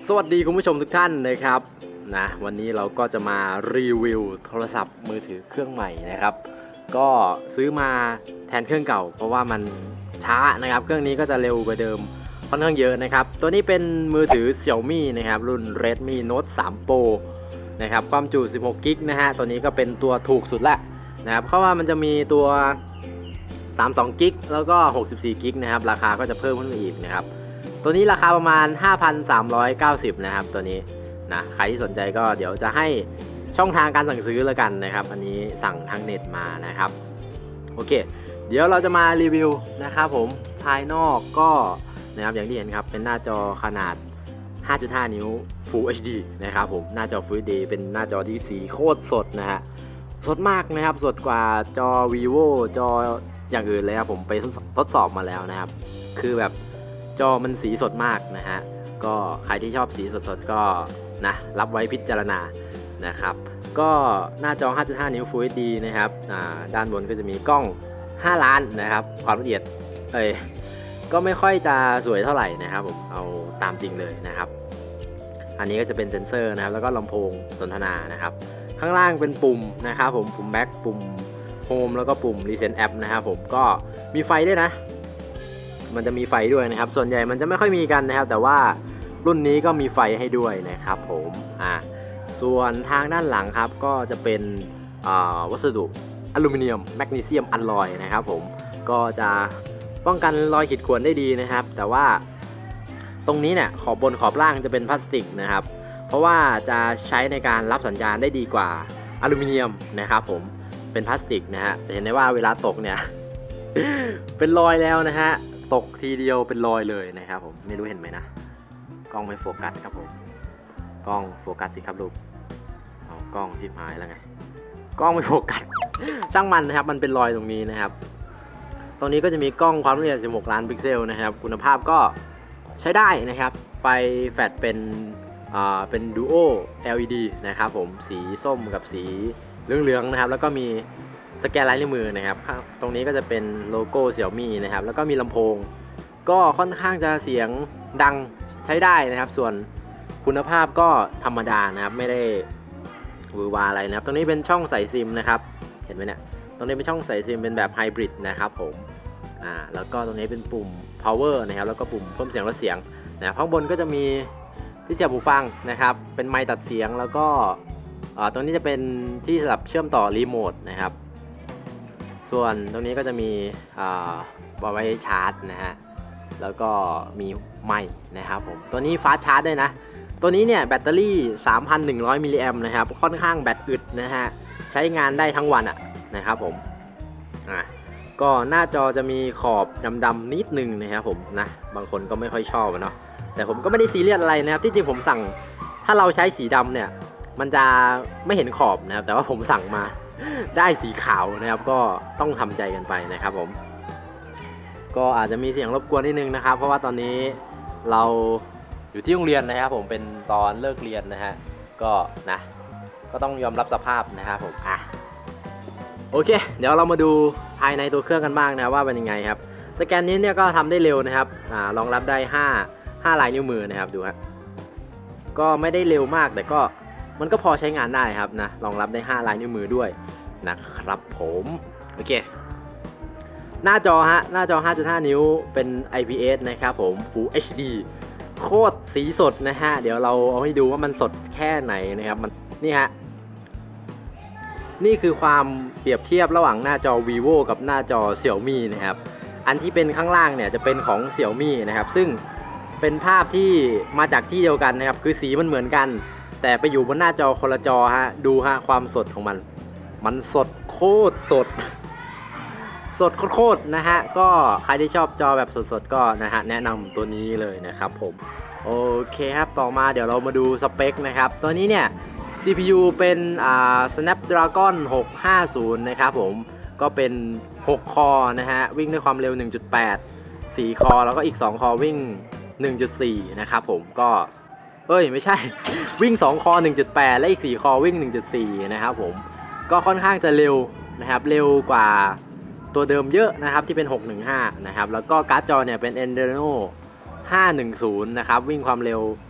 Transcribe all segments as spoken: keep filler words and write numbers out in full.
สวัสดีคุณผู้ชมทุกท่านนะครับนะวันนี้เราก็จะมารีวิวโทรศัพท์มือถือเครื่องใหม่นะครับก็ซื้อมาแทนเครื่องเก่าเพราะว่ามันช้านะครับเครื่องนี้ก็จะเร็วกว่าเดิมค่อนข้างเยอะนะครับตัวนี้เป็นมือถือ Xiaomi นะครับรุ่น Redmi Note ทรี Pro นะครับความจุสิบหกกิกนะฮะตัวนี้ก็เป็นตัวถูกสุดละนะครับเพราะว่ามันจะมีตัวสามสิบสองกิกแล้วก็หกสิบสี่กิกนะครับราคาก็จะเพิ่มขึ้นมาอีกนะครับตัวนี้ราคาประมาณ ห้าพันสามร้อยเก้าสิบ นะครับตัวนี้นะใครที่สนใจก็เดี๋ยวจะให้ช่องทางการสั่งซื้อแล้วกันนะครับอันนี้สั่งทางเน็ตมานะครับโอเคเดี๋ยวเราจะมารีวิวนะครับผมภายนอกก็นะครับอย่างที่เห็นครับเป็นหน้าจอขนาด ห้าจุดห้า นิ้ว Full เอช ดี นะครับผมหน้าจอ Full เอช ดี เป็นหน้าจอที่สีโคตรสดนะฮะสดมากนะครับสดกว่าจอ vivo จออย่างอื่นเลยครับผมไปทดสอบมาแล้วนะครับคือแบบจอมันสีสดมากนะฮะก็ใครที่ชอบสีสดๆก็นะรับไว้พิจารณานะครับก็หน้าจอ ห้าจุดห้า นิ้ว Full เอช ดี นะครับด้านบนก็จะมีกล้องห้าล้านนะครับความละเอียดเอ้ยก็ไม่ค่อยจะสวยเท่าไหร่นะครับผมเอาตามจริงเลยนะครับอันนี้ก็จะเป็นเซ็นเซอร์นะครับแล้วก็ลำโพงสนทนานะครับข้างล่างเป็นปุ่มนะครับผมปุ่มแบ็คปุ่มโฮมแล้วก็ปุ่ม Recent App นะครับผมก็มีไฟด้วยนะมันจะมีไฟด้วยนะครับส่วนใหญ่มันจะไม่ค่อยมีกันนะครับแต่ว่ารุ่นนี้ก็มีไฟให้ด้วยนะครับผมอ่าส่วนทางด้านหลังครับก็จะเป็นวัสดุอลูมิเนียมแมกนีเซียมอลลอยนะครับผมก็จะป้องกันรอยขีดข่วนได้ดีนะครับแต่ว่าตรงนี้เนี่ยขอบบนขอบล่างจะเป็นพลาสติกนะครับเพราะว่าจะใช้ในการรับสัญญาณได้ดีกว่าอลูมิเนียมนะครับผมเป็นพลาสติกนะฮะจะเห็นได้ว่าเวลาตกเนี่ย เป็นรอยแล้วนะฮะตกทีเดียวเป็นรอยเลยนะครับผมไม่รู้เห็นไหมนะกล้องไม่โฟกัสครับผมกล้องโฟกัสสิครับลูกเอากล้องชิบหายแล้วไงกล้องไม่โฟกัส ช่างมันนะครับมันเป็นรอยตรงนี้นะครับตรงนี้ก็จะมีกล้องความละเอียดสิบหกล้านพิกเซลนะครับคุณภาพก็ใช้ได้นะครับไฟแฟลชเป็นอ่าเป็นดูโอ แอล อี ดี นะครับผมสีส้มกับสีเหลืองๆนะครับแล้วก็มีสแกนลายนิ้วมือนะครับตรงนี้ก็จะเป็นโลโก้ Xiaomi นะครับแล้วก็มีลำโพงก็ค่อนข้างจะเสียงดังใช้ได้นะครับส่วนคุณภาพก็ธรรมดานะครับไม่ได้วือวาอะไรนะครับตรงนี้เป็นช่องใส่ซิมนะครับเห็นไหมเนี่ยตรงนี้เป็นช่องใส่ซิมเป็นแบบไฮบริดนะครับผมอ่าแล้วก็ตรงนี้เป็นปุ่ม power นะครับแล้วก็ปุ่มเพิ่มเสียงลดเสียงนะข้างบนก็จะมีที่เสียบหูฟังนะครับเป็นไมค์ตัดเสียงแล้วก็อ่าตรงนี้จะเป็นที่สำหรับเชื่อมต่อรีโมทนะครับส่วนตรงนี้ก็จะมีอ่าไว้ชาร์จนะฮะแล้วก็มีไมค์นะครับผมตัวนี้ฟาสต์ชาร์จด้วยนะตัวนี้เนี่ยแบตเตอรี่ สามพันหนึ่งร้อย มิลลิแอมป์นะครับค่อนข้างแบตอึดนะฮะใช้งานได้ทั้งวันอ่ะนะครับผมอ่ะก็หน้าจอจะมีขอบดำๆนิดนึงนะครับผมนะบางคนก็ไม่ค่อยชอบเนาะแต่ผมก็ไม่ได้ซีเรียสอะไรนะครับที่จริงผมสั่งถ้าเราใช้สีดำเนี่ยมันจะไม่เห็นขอบนะครับแต่ว่าผมสั่งมาได้สีขาวนะครับก็ต้องทำใจกันไปนะครับผมก็อาจจะมีเสียงรบกวนนิดนึงนะครับเพราะว่าตอนนี้เราอยู่ที่โรงเรียนนะครับผมเป็นตอนเลิกเรียนนะฮะก็นะก็ต้องยอมรับสภาพนะครับผมอ่ะโอเคเดี๋ยวเรามาดูภายในตัวเครื่องกันบ้างนะว่าเป็นยังไงครับสแกนนี้เนี่ยก็ทำได้เร็วนะครับอ่ารองรับได้ห้า ห้าลายนิ้วมือนะครับดูฮะก็ไม่ได้เร็วมากแต่ก็มันก็พอใช้งานได้ครับนะรองรับได้ห้าลายนิ้วมือด้วยนะครับผมโอเคหน้าจอฮะหน้าจอ ห้าจุดห้า นิ้วเป็น ไอ พี เอส นะครับผม Full เอช ดี โคตรสีสดนะฮะเดี๋ยวเราเอาให้ดูว่ามันสดแค่ไหนนะครับมันนี่ฮะนี่คือความเปรียบเทียบระหว่างหน้าจอ vivo กับหน้าจอ Xiaomi นะครับอันที่เป็นข้างล่างเนี่ยจะเป็นของ Xiaomi นะครับซึ่งเป็นภาพที่มาจากที่เดียวกันนะครับคือสีมันเหมือนกันแต่ไปอยู่บนหน้าจอคนละจอฮะดูฮะความสดของมันมันสดโคตรสดสดโคตรนะฮะก็ใครที่ชอบจอแบบสดๆก็นะฮะแนะนำตัวนี้เลยนะครับผมโอเคครับต่อมาเดี๋ยวเรามาดูสเปคนะครับตัวนี้เนี่ย ซี พี ยู เป็นอ่า Snapdragon หกห้าศูนย์นะครับผมก็เป็นหกคอนะฮะวิ่งด้วยความเร็ว หนึ่งจุดแปด สี่คอแล้วก็อีกสองคอวิ่ง หนึ่งจุดสี่ นะครับผมก็เอ้ยไม่ใช่ วิ่งสองคอ หนึ่งจุดแปด และอีกสี่คอวิ่ง หนึ่งจุดสี่ นะครับผมก็ค่อนข้างจะเร็วนะครับเร็วกว่าตัวเดิมเยอะนะครับที่เป็นหกหนึ่งห้านะครับแล้วก็การ์ดจอเนี่ยเป็น Adreno ห้าหนึ่งศูนย์นะครับวิ่งความเร็ว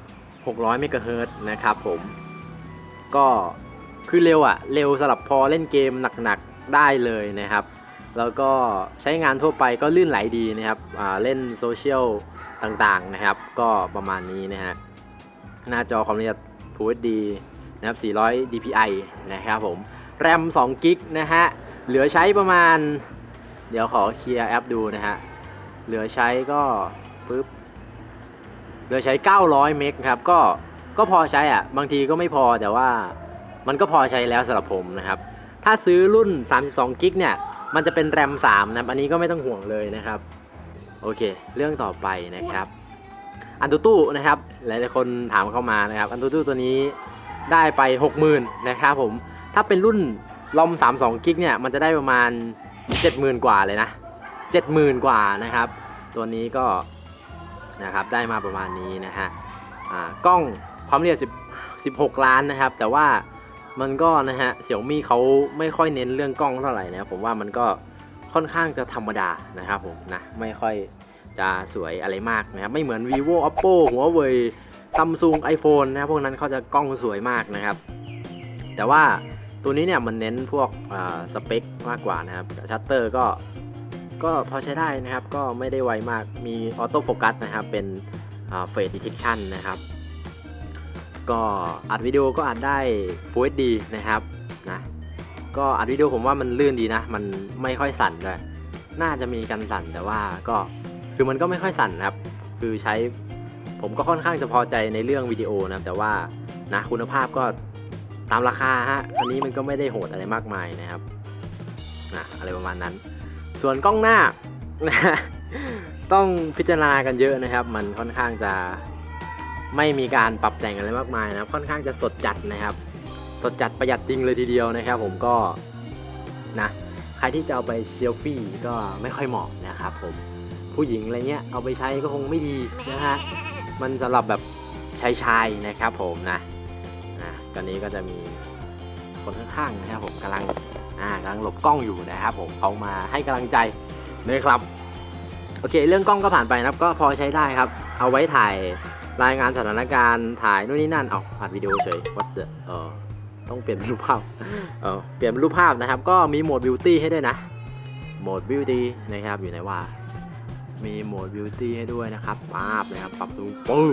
หกร้อยเมกะเฮิรตซ์นะครับผมก็คือเร็วอะเร็วสำหรับพอเล่นเกมหนักๆได้เลยนะครับแล้วก็ใช้งานทั่วไปก็ลื่นไหลดีนะครับเล่นโซเชียลต่างๆนะครับก็ประมาณนี้นะฮะหน้าจอความละเอียด Full เอช ดี นะครับสี่ร้อย ดี พี ไอ นะครับผมแรมสองกิกนะฮะเหลือใช้ประมาณเดี๋ยวขอเคลียร์แอปดูนะฮะเหลือใช้ก็ปึ๊บเหลือใช้เก้าร้อยเมกครับก็ก็พอใช้อ่ะบางทีก็ไม่พอแต่ว่ามันก็พอใช้แล้วสำหรับผมนะครับถ้าซื้อรุ่นสามสิบสองกิกเนี่ยมันจะเป็นแรมสามนะอันนี้ก็ไม่ต้องห่วงเลยนะครับโอเคเรื่องต่อไปนะครับอันตูตู้นะครับหลายๆคนถามเข้ามานะครับอันตูตู้ตัวนี้ได้ไป หกหมื่น นะครับผมถ้าเป็นรุ่นลอมสามสิบสองกิกเนี่ยมันจะได้ประมาณ เจ็ดหมื่น กว่าเลยนะ เจ็ดหมื่น กว่านะครับตัวนี้ก็นะครับได้มาประมาณนี้นะฮะอ่ากล้องความละเอียดสิบหกล้านนะครับแต่ว่ามันก็นะฮะ Xiaomi เขาไม่ค่อยเน้นเรื่องกล้องเท่าไหร่นะผมว่ามันก็ค่อนข้างจะธรรมดานะครับผมนะไม่ค่อยจะสวยอะไรมากนะครับไม่เหมือน vivo oppo huawei samsung iphone นะพวกนั้นเขาจะกล้องสวยมากนะครับแต่ว่าตัวนี้เนี่ยมันเน้นพวกสเปคมากกว่านะครับชัตเตอร์ก็ก็พอใช้ได้นะครับก็ไม่ได้ไวมากมีออโต้โฟกัสนะครับเป็นเฟสดิเทคชันนะครับก็อัดวิดีโอก็อัดได้ Full เอช ดี นะครับนะก็อัดวิดีโอผมว่ามันลื่นดีนะมันไม่ค่อยสั่นด้วยน่าจะมีกันสั่นแต่ว่าก็คือมันก็ไม่ค่อยสั่นนะครับคือใช้ผมก็ค่อนข้างจะพอใจในเรื่องวิดีโอนะแต่ว่านะคุณภาพก็ตามราคาฮะอันนี้มันก็ไม่ได้โหดอะไรมากมายนะครับนะอะไรประมาณนั้นส่วนกล้องหน้านะต้องพิจารณากันเยอะนะครับมันค่อนข้างจะไม่มีการปรับแต่งอะไรมากมายนะค่อนข้างจะสดจัดนะครับสดจัดประหยัดจริงเลยทีเดียวนะครับผมก็นะใครที่จะเอาไปเซลฟี่ก็ไม่ค่อยเหมาะนะครับผมผู้หญิงอะไรเงี้ยเอาไปใช้ก็คงไม่ดีนะฮะมันสำหรับแบบชายชายนะครับผมนะนะตอนนี้ก็จะมีคนข้างๆนะครับผมกำลังอ่ากำลังหลบกล้องอยู่นะครับผมเขามาให้กำลังใจนะครับโอเคเรื่องกล้องก็ผ่านไปนะครับก็พอใช้ได้ครับเอาไว้ถ่ายรายงานสถานการณ์ถ่ายนู่นนี่นั่นเอาอัดวิดีโอเฉยวัดเออต้องเปลี่ยนเป็นรูปภาพเออเปลี่ยนเป็นรูปภาพนะครับก็มีโหมดบิวตี้ให้ด้วยนะโหมดบิวตี้นะครับอยู่ไหนว่ามีโหมดบิวตี้ให้ด้วยนะครับป๊าบนะครับปรับสูงปึ๊บ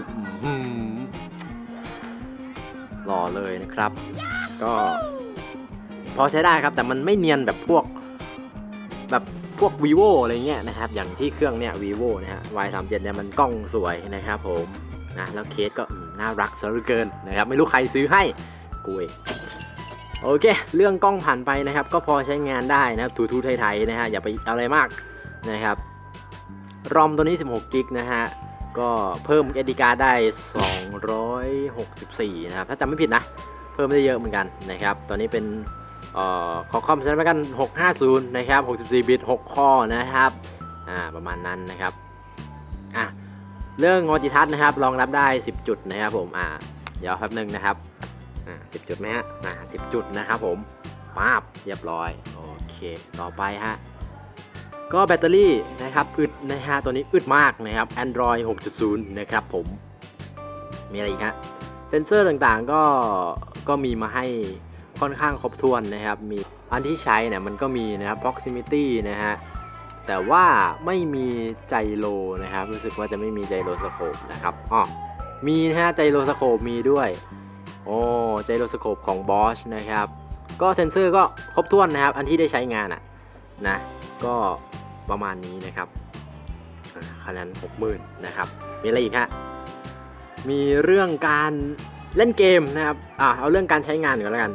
หล่อเลยนะครับก็พอใช้ได้ครับแต่มันไม่เนียนแบบพวกแบบพวก vivo อะไรเงี้ยนะครับอย่างที่เครื่องเนี้ย vivo นะฮะ วาย สามสิบเจ็ด เนี่ยมันกล้องสวยนะครับผมนะแล้วเคสก็น่ารักซะเหลือเกินนะครับไม่รู้ใครซื้อให้กูเองโอเคเรื่องกล้องผ่านไปนะครับก็พอใช้งานได้นะครับทูๆไทยๆนะฮะอย่าไปอะไรมากนะครับรอมตัวนี้สิบหกกิกนะฮะก็เพิ่ม เอส ดี card ได้สองร้อยหกสิบสี่นะครับถ้าจำไม่ผิดนะเพิ่มได้เยอะเหมือนกันนะครับตอนนี้เป็นเอ่อคอคอมใช้ประกันหกห้าศูนย์นะครับหกสิบสี่บิตหกคอนะครับอ่าประมาณนั้นนะครับอ่ะเรื่องมัลติทัชนะครับรองรับได้สิบจุดนะครับผมอ่าเดี๋ยวแป๊บนึงนะครับอ่าสิบจุดไหมฮะอ่าสิบจุดนะครับผมป๊าบเรียบร้อยโอเคต่อไปฮะก็แบตเตอรี่นะครับอึดนะฮะตัวนี้อึดมากนะครับ Android หกจุดศูนย์ นะครับผมมีอะไรอีกฮะเซนเซอร์ต่างๆก็ก็มีมาให้ค่อนข้างครบถ้วนนะครับมีอันที่ใช้เนี่ยมันก็มีนะครับ proximity นะฮะแต่ว่าไม่มีไจโรนะครับรู้สึกว่าจะไม่มีไจโรสโคปนะครับอ๋อมีนะฮะไจโรสโคปมีด้วยโอ้ไจโรสโคปของ Bosch นะครับก็เซนเซอร์ก็ครบถ้วนนะครับอันที่ได้ใช้งานอ่ะนะก็ประมาณนี้นะครับคะแนน หกหมื่น นะครับมีอะไรอีกฮะมีเรื่องการเล่นเกมนะครับอ่าเอาเรื่องการใช้งานก่อนแล้วกัน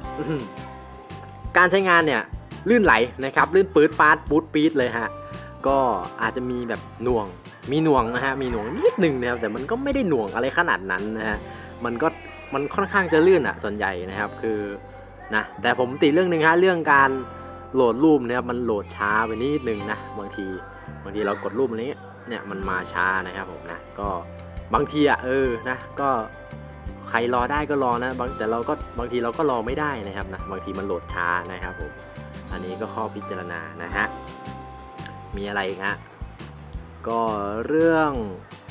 การใช้งานเนี่ยลื่นไหลนะครับลื่นปื๊ดปาดปู๊ดปี๊ดเลยฮะก็อาจจะมีแบบหน่วงมีหน่วงนะฮะมีหน่วงนิดนึงนะครับแต่มันก็ไม่ได้หน่วงอะไรขนาดนั้นนะฮะมันก็มันค่อนข้างจะลื่นอ่ะส่วนใหญ่นะครับคือนะแต่ผมติเรื่องนึงฮะเรื่องการโหลดรูปนะครับมันโหลดช้าไปนิดนึงนะบางทีบางทีเรากดรูปอันนี้เนี่ยมันมาช้านะครับผมนะก็บางทีอ่ะเออนะก็ใครรอได้ก็รอนะบางแต่เราก็บางทีเราก็รอไม่ได้นะครับนะบางทีมันโหลดช้านะครับผมอันนี้ก็ข้อพิจารณานะฮะมีอะไรอีกฮะก็เรื่อง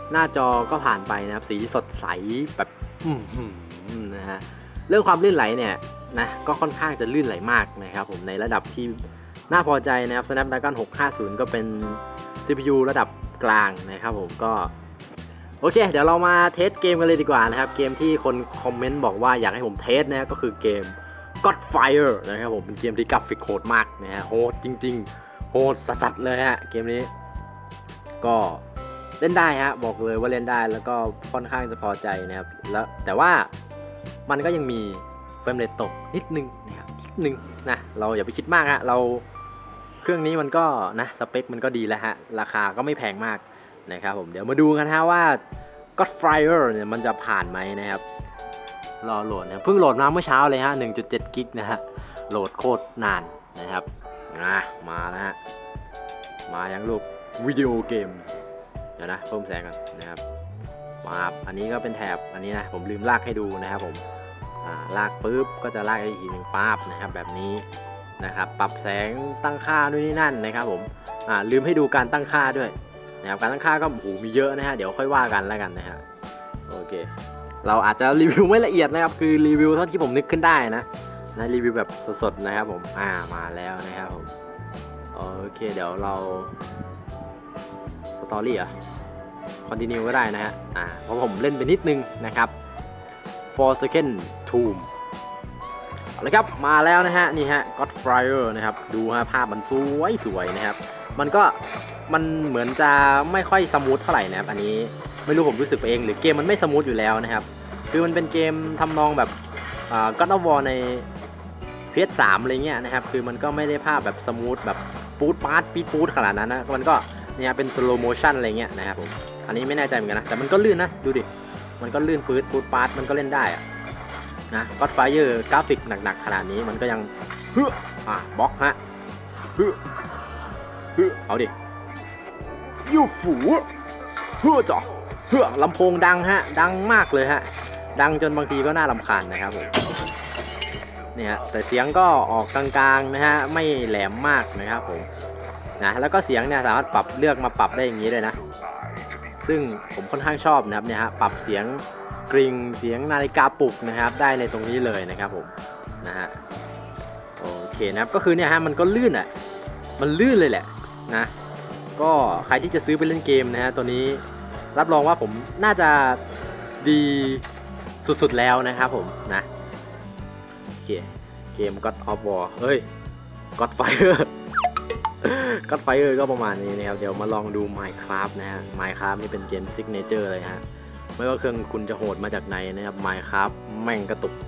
หน้าจอก็ผ่านไปนะครับสีสดใสแบบอืมนะฮะเรื่องความลื่นไหลเนี่ยนะก็ค่อนข้างจะลื่นไหลมากนะครับผมในระดับที่น่าพอใจนะครับ Snapdragon หกห้าศูนย์ก็เป็น ซี พี ยู ระดับกลางนะครับผมก็โอเคเดี๋ยวเรามาเทสเกมกันเลยดีกว่านะครับเกมที่คนคอมเมนต์บอกว่าอยากให้ผมเทสนะก็คือเกม Godfire นะครับผมเป็นเกมที่กราฟิกโหดมากนะฮะโหดจริงๆโหดสัสๆเลยฮะเกมนี้ก็เล่นได้ฮะบอกเลยว่าเล่นได้แล้วก็ค่อนข้างจะพอใจนะครับแล้วแต่ว่ามันก็ยังมีเฟรมเรทตกนิดนึงนะครับนิดนึงนะเราอย่าไปคิดมากฮะเราเครื่องนี้มันก็นะสเปคมันก็ดีแล้วฮะราคาก็ไม่แพงมากนะครับผมเดี๋ยวมาดูกันฮะว่า Godfire เนี่ยมันจะผ่านไหมนะครับรอโหลดนะเพิ่งโหลดมาเมื่อเช้าเลยฮะ หนึ่งจุดเจ็ด กิกนะฮะโหลดโคตรนานนะครับนะมาแล้วฮะมายังลูกวิดีโอเกมเดี๋ยวนะเพิ่มแสงกันนะครับมาอันนี้ก็เป็นแถบอันนี้นะผมลืมลากให้ดูนะครับผมอ่าลากปุ๊บก็จะลากได้อีกหนึ่งป๊าบนะครับแบบนี้นะครับปรับแสงตั้งค่าด้วยนี่นั่นนะครับผมอ่าลืมให้ดูการตั้งค่าด้วยนะครับการตั้งค่าก็โอ้โหมีเยอะนะฮะเดี๋ยวค่อยว่ากันแล้วกันนะฮะโอเคเราอาจจะรีวิวไม่ละเอียดนะครับคือรีวิวเท่าที่ผมนึกขึ้นได้นะนะรีวิวแบบสดๆนะครับผมอ่ามาแล้วนะครับผมโอเคเดี๋ยวเราสตอรี่อะคอนติเนียก็ได้นะฮะอ่าเพราะผมเล่นไปนิดนึงนะครับ Forsaken Tomb เอาละครับมาแล้วนะฮะนี่ฮะ Godfire นะครับดูฮะภาพมันสวยสวยนะครับมันก็มันเหมือนจะไม่ค่อยสมูทเท่าไหร่นะครับอันนี้ไม่รู้ผมรู้สึกเองหรือเกมมันไม่สมูทอยู่แล้วนะครับคือมันเป็นเกมทำนองแบบอ่า God of War ใน พี เอส สาม อะไรเงี้ยนะครับคือมันก็ไม่ได้ภาพแบบสมูทแบบปูดปาร์ตปีดปูดขนาดนั้นนะมันก็เนี่ยเป็น slow motion อะไรเงี้ยนะครับผมอันนี้ไม่แน่ใจเหมือนกันนะแต่มันก็ลื่นนะดูดิมันก็ลื่นปืดปูดปาร์ตมันก็เล่นได้อะนะ Godfire กราฟิกหนักๆขนาดนี้มันก็ยังเฮ้ออ่ะบล็อกฮะเฮ้อเฮ้อเอาดิยูฝูเฮ้อจ่อเฮ้อลำโพงดังฮะดังมากเลยฮะดังจนบางทีก็น่ารำคาญนะครับผมเนี่ยแต่เสียงก็ออกกลางๆนะฮะไม่แหลมมากนะครับผมนะแล้วก็เสียงเนี่ยสามารถปรับเลือกมาปรับได้อย่างนี้เลยนะซึ่งผมค่อนข้างชอบนะครับเนี่ยฮะปรับเสียงกริ่งเสียงนาฬิกาปลุกนะครับได้ในตรงนี้เลยนะครับผมนะฮะโอเคนะครับก็คือเนี่ยฮะมันก็ลื่นอ่ะมันลื่นเลยแหละนะก็ใครที่จะซื้อไปเล่นเกมนะฮะตัวนี้รับรองว่าผมน่าจะดีสุดๆแล้วนะครับผมนะโอเคเกม God of War เฮ้ย Godfire Godfire ก็ประมาณนี้นะครับเดี๋ยวมาลองดู Minecraft นะฮะ Minecraft นี่เป็นเกม Signature เลยฮะไม่ว่าเครื่องคุณจะโหดมาจากไหนนะครับ Minecraft แม่งกระตุก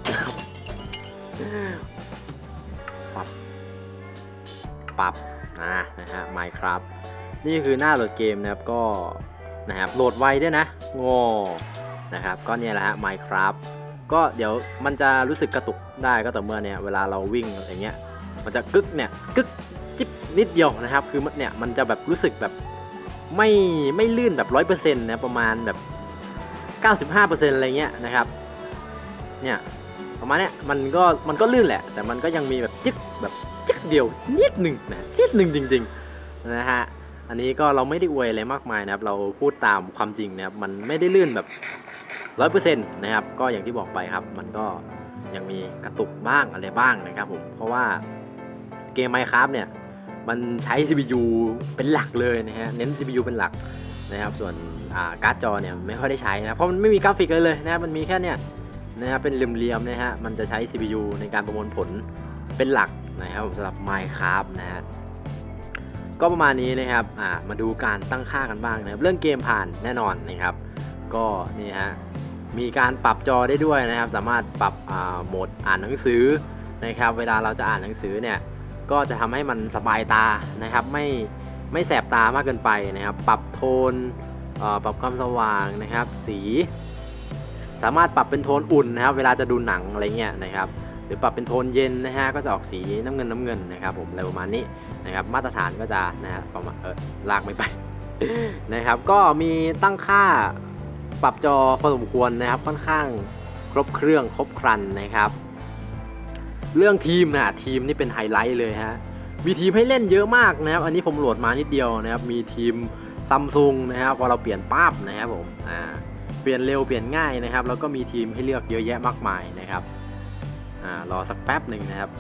ปรับปรับนะนะฮะ Minecraft นี่คือหน้าโหลดเกมนะครับก็นะครับโหลดไวด้วยนะงอนะครับก็เนี่ยแหละฮะ Minecraft ก็เดี๋ยวมันจะรู้สึกกระตุกได้ก็ต่อเมื่อเนี่ยเวลาเราวิ่งอะไรเงี้ยมันจะกึกเนี่ยกึกจิ๊บนิดเดียวนะครับคือเนี่ยมันจะแบบรู้สึกแบบไม่ไม่ลื่นแบบ ร้อยเปอร์เซ็นต์ นะประมาณแบบ เก้าสิบห้าเปอร์เซ็นต์ อะไรเงี้ยนะครับเนี่ยประมาณเนี้ยมันก็มันก็ลื่นแหละแต่มันก็ยังมีแบบจิ๊กแบบจิ๊กเดียวนิดหนึ่งนะนิดหนึ่งจริงๆนะฮะอันนี้ก็เราไม่ได้อวยอะไรมากมายนะครับเราพูดตามความจริงนะครับมันไม่ได้ลื่นแบบ ร้อยเปอร์เซ็นต์ นะครับก็อย่างที่บอกไปครับมันก็ยังมีกระตุกบ้างอะไรบ้างนะครับผมเพราะว่าเกม Minecraft เนี่ยมันใช้ ซี พี ยู เป็นหลักเลยนะฮะเน้น ซี พี ยู เป็นหลักนะครับส่วนการ์ดจอเนี่ยไม่ค่อยได้ใช้นะเพราะมันไม่มีกราฟิกเลยเลยนะมันมีแค่เนี่ยนะครับเป็นเหลี่ยมๆนะฮะมันจะใช้ ซี พี ยู ในการประมวลผลเป็นหลักนะครับสำหรับ Minecraft นะฮะก็ประมาณนี้นะครับอ่ามาดูการตั้งค่ากันบ้างนะครับเรื่องเกมผ่านแน่นอนนะครับก็นี่ฮะมีการปรับจอได้ด้วยนะครับสามารถปรับอ่าโหมดอ่านหนังสือนะครับเวลาเราจะอ่านหนังสือเนี่ยก็จะทำให้มันสบายตานะครับไม่ไม่แสบตามากเกินไปนะครับปรับโทนปรับความสว่างนะครับสีสามารถปรับเป็นโทนอุ่นนะครับเวลาจะดูหนังอะไรเงี้ยนะครับหรือปรับเป็นโทนเย็นนะฮะก็จะออกสีน้ำเงินน้ำเงินนะครับผมอะไรประมาณนี้นะครับมาตรฐานก็จะนะฮะประมาณเออลากไม่ไป นะครับก็มีตั้งค่าปรับจอพอสมควรนะครับค่อนข้างครบเครื่องครบครันนะครับเรื่องทีมนะทีมนี่เป็นไฮไลท์เลยฮะมีทีมให้เล่นเยอะมากนะครับอันนี้ผมโหลดมานิดเดียวนะครับมีทีมซัมซุงนะครับพอเราเปลี่ยนปั๊บนะครับผมอ่าเปลี่ยนเร็วเปลี่ยนง่ายนะครับแล้วก็มีทีมให้เลือกเยอะแยะมากมายนะครับอ่ารอสักแป๊บหนึ่งนะครับ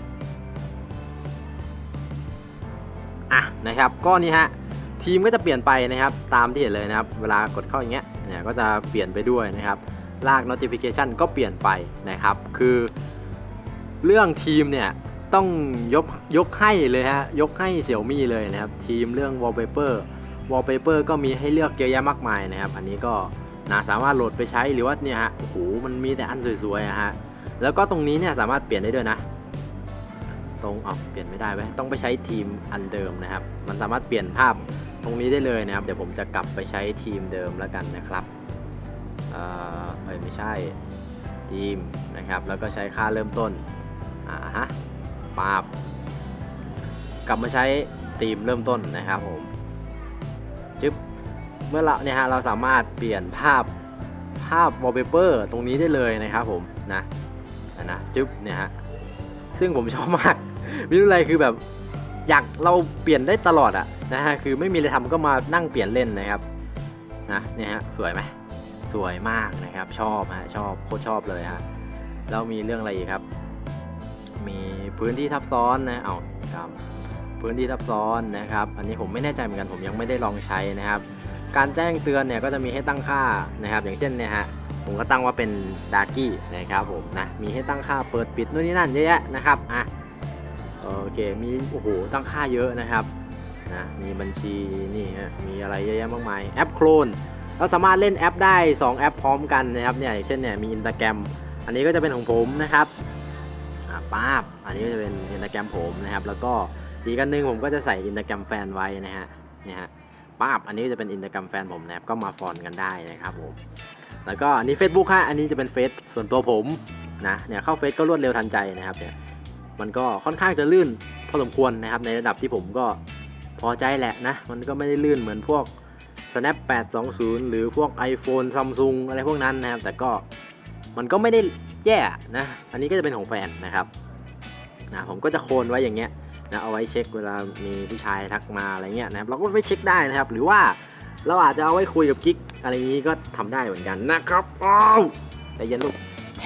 อ่ะนะครับก็นี่ฮะทีมก็จะเปลี่ยนไปนะครับตามที่เห็นเลยนะครับเวลากดเข้าอย่างเงี้ยเนี่ยก็จะเปลี่ยนไปด้วยนะครับลาก notification ก็เปลี่ยนไปนะครับคือเรื่องทีมเนี่ยต้องยกยกให้เลยฮะยกให้ Xiaomi เลยนะครับทีมเรื่อง wallpaper wallpaper ก็มีให้เลือกเยอะแยะมากมายนะครับอันนี้ก็นะสามารถโหลดไปใช้หรือว่าเนี่ยฮะโอ้โหมันมีแต่อันสวยๆอะฮะแล้วก็ตรงนี้เนี่ยสามารถเปลี่ยนได้ด้วยนะตรงอ๋อเปลี่ยนไม่ได้ไหมต้องไปใช้ทีมอันเดิมนะครับมันสามารถเปลี่ยนภาพตรงนี้ได้เลยนะครับเดี๋ยวผมจะกลับไปใช้ทีมเดิมแล้วกันนะครับเอ่อไม่ใช่ทีมนะครับแล้วก็ใช้ค่าเริ่มต้นอ่าฮะปาบกลับมาใช้ทีมเริ่มต้นนะครับผมจึ๊บเมื่อเราเนี่ยฮะเราสามารถเปลี่ยนภาพภาพ wallpaper ตรงนี้ได้เลยนะครับผมนะนะจึ๊บเนี่ยฮะซึ่งผมชอบมากมีอะไรคือแบบอยากเราเปลี่ยนได้ตลอดอะนะฮะคือไม่มีอะไรทำก็มานั่งเปลี่ยนเล่นนะครับนะเนี่ยฮะสวยไหมสวยมากนะครับชอบฮะชอบโคตรชอบเลยฮะแล้วมีเรื่องอะไรอีกครับมีพื้นที่ทับซ้อนนะเอาครับพื้นที่ทับซ้อนนะครับอันนี้ผมไม่แน่ใจเหมือนกันผมยังไม่ได้ลองใช้นะครับการแจ้งเตือนเนี่ยก็จะมีให้ตั้งค่านะครับอย่างเช่นเนี่ยฮะผมก็ตั้งว่าเป็นดาร์กี้นะครับผมนะมีให้ตั้งค่าเปิดปิดนู่นนี่นั่นเยอะแยะนะครับอ่ะโอเคมีโอ้โหตั้งค่าเยอะนะครับนะมีบัญชีนี่ฮะมีอะไรเยอะแยะมากมายแอปโคลนเราสามารถเล่นแอปได้สองแอปพร้อมกันนะครับเนี่ยอย่างเช่นเนี่ยมี Instagram อันนี้ก็จะเป็นของผมนะครับอ่าป๊าบอันนี้ก็จะเป็น Instagram ผมนะครับแล้วก็อีกอันนึงผมก็จะใส่ Instagram แฟนไว้นะฮะเนี่ยฮะป๊าบอันนี้จะเป็น Instagram แฟนผมนะครับก็มาฟอลกันได้นะครับผมแล้วก็อันนี้ Facebook ฮะอันนี้จะเป็นเฟซส่วนตัวผมนะเนี่ยเข้าเฟซก็รวดเร็วทันใจนะครับเนี่ยมันก็ค่อนข้างจะลื่นพอสมควรนะครับในระดับที่ผมก็พอใจแหละนะมันก็ไม่ได้ลื่นเหมือนพวก Snap แปดสองศูนย์หรือพวก iPhone Samsung อะไรพวกนั้นนะครับแต่ก็มันก็ไม่ได้แย่นะอันนี้ก็จะเป็นของแฟนนะครับนะผมก็จะโคนไว้อย่างเงี้ยนะเอาไว้เช็คเวลามีผู้ชายทักมาอะไรเงี้ยนะครับเราก็ไปเช็คได้นะครับหรือว่าเราอาจจะเอาไว้คุยกับกิ๊กอะไรอย่างนี้ก็ทำได้เหมือนกันนะครับอ้าวใจเย็นลูก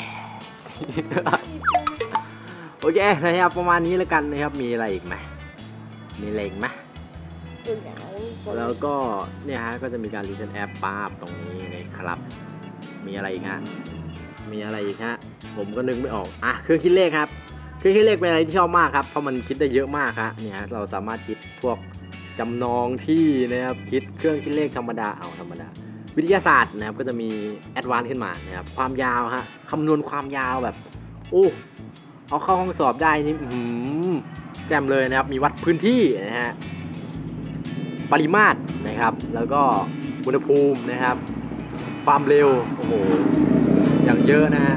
โอเคนะครับประมาณนี้แล้วกันนะครับมีอะไรอีกไหมมีอะไรอีกไหมแล้วก็เนี่ยฮะก็จะมีการรีเซ็ตแอปป้าบตรงนี้นะครับมีอะไรอีกฮะมีอะไรอีกฮะผมก็นึกไม่ออกอ่ะเครื่องคิดเลขครับเครื่องคิดเลขเป็นอะไรที่ชอบมากครับเพราะมันคิดได้เยอะมากครับเนี่ยเราสามารถคิดพวกจำนองที่นะครับคิดเครื่องคิดเลขธรรมดาเอาธรรมดาวิทยาศาสตร์นะครับก็จะมีแอดวานซ์ขึ้นมานะครับความยาวฮะคำนวณความยาวแบบโอ้เอาเข้าห้องสอบได้นี่แจ่มเลยนะครับมีวัดพื้นที่นะฮะปริมาตรนะครับแล้วก็อุณหภูมินะครับความเร็วโอ้โหอย่างเยอะนะฮะ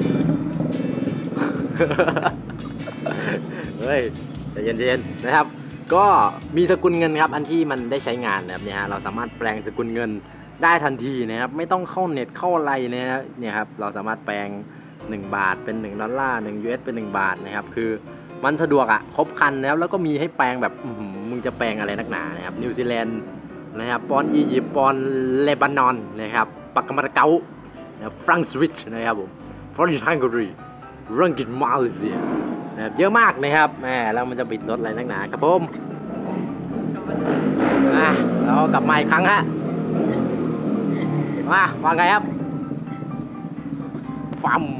เฮ้ยใจเย็นๆนะครับก็มีสกุลเงินครับอันที่มันได้ใช้งานนะครับเนี่ยฮะเราสามารถแปลงสกุลเงินได้ทันทีนะครับไม่ต้องเข้าเน็ตเข้าอะไรนะเนี่ยครับเราสามารถแปลงหนึ่งบาทเป็นหนึ่งดอลลาร์หนึ่ง ยู เอส เป็นหนึ่งบาทนะครับคือมันสะดวกอ่ะครบครันแล้วแล้วก็มีให้แปลงแบบมึงจะแปลงอะไรนักหนานะครับนิวซีแลนด์นะครับปอนด์อียิปต์ปอนด์เลบานอนนะครับปักกามาเกานะฟรังก์สวิตนะครับผมฟรอนซ์ฮังการีรังกิตมาเลเซียนะครับเยอะมากนะครับแหมแล้วมันจะบิดรถอะไรนักหนาครับผมอ่ะเรากลับมาอีกครั้งฮะมาว่าไงครับฟัม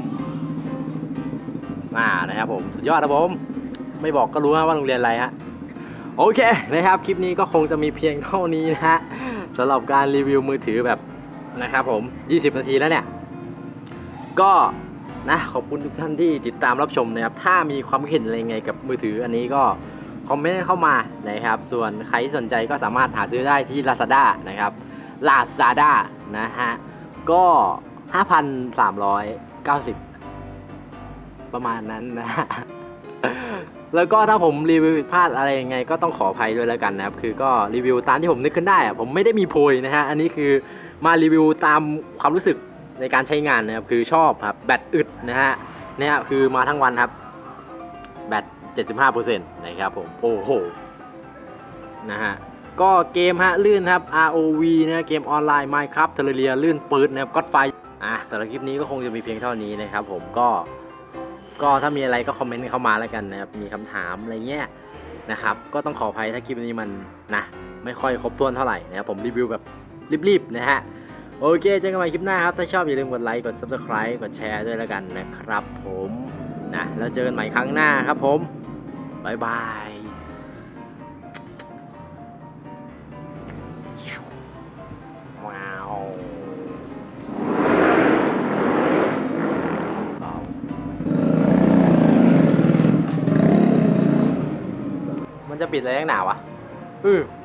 มานะครับผมสุดยอดครับผมไม่บอกก็รู้ว่าโรงเรียนอะไรฮะโอเคนะครับคลิปนี้ก็คงจะมีเพียงเท่านี้นะฮะสำหรับการรีวิวมือถือแบบนะครับผมยี่สิบนาทีแล้วเนี่ยก็นะขอบคุณทุกท่านที่ติดตามรับชมนะครับถ้ามีความเห็นอะไรไงกับมือถืออันนี้ก็คอมเมนต์เข้ามานะครับส่วนใครที่สนใจก็สามารถหาซื้อได้ที่ Lazada นะครับ Lazada นะฮะก็ ห้าพันสามร้อยเก้าสิบ ประมาณนั้นนะ แล้วก็ถ้าผมรีวิวผิดพลาดอะไรยังไงก็ต้องขออภัยด้วยแล้วกันนะครับคือก็รีวิวตามที่ผมนึกขึ้นได้อะผมไม่ได้มีโพยนะฮะอันนี้คือมารีวิวตามความรู้สึกในการใช้งานนะครับคือชอบครับแบตอึดนะฮะเนี่ยคือมาทั้งวันครับแบต เจ็ดสิบห้าเปอร์เซ็นต์ นะครับผมโอ้โหนะฮะก็เกมฮะลื่นครับ อาร์ โอ วี นะเกมออนไลน์ Minecraft Terraria ลื่นปื๊ดนะครับก็อดไฟอ่ะสำหรับคลิปนี้ก็คงจะมีเพียงเท่านี้นะครับผมก็ก็ถ้ามีอะไรก็คอมเมนต์เข้ามาแล้วกันนะครับมีคำถามอะไรเงี้ยนะครับก็ต้องขออภัยถ้าคลิปนี้มันนะไม่ค่อยครบถ้วนเท่าไหร่นะครับผมรีวิวแบบรีบๆนะฮะโอเคเจอกันใหม่คลิปหน้าครับถ้าชอบอย่าลืมกดไลค์กด Subscribe กดแชร์ด้วยแล้วกันนะครับผมนะแล้วเจอกันใหม่ครั้งหน้าครับผมบ๊ายบายว้าวมันจะปิดอะไรนักหนาวะอือ